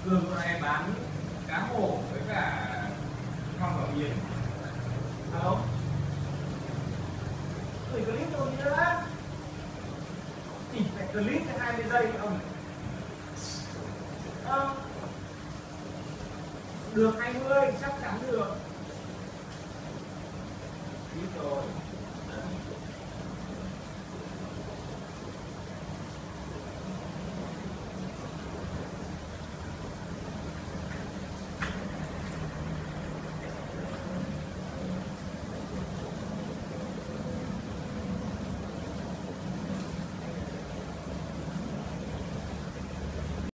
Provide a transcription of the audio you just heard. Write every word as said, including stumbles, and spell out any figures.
Cường chỗ này bán cá hổ với cả hoàng bảo yến. Alo. Gửi clip cho mình nữa. Chỉ phải clip cho hai mươi giây ông. Ờ. Được hai mươi chắc chắn được. Biết rồi.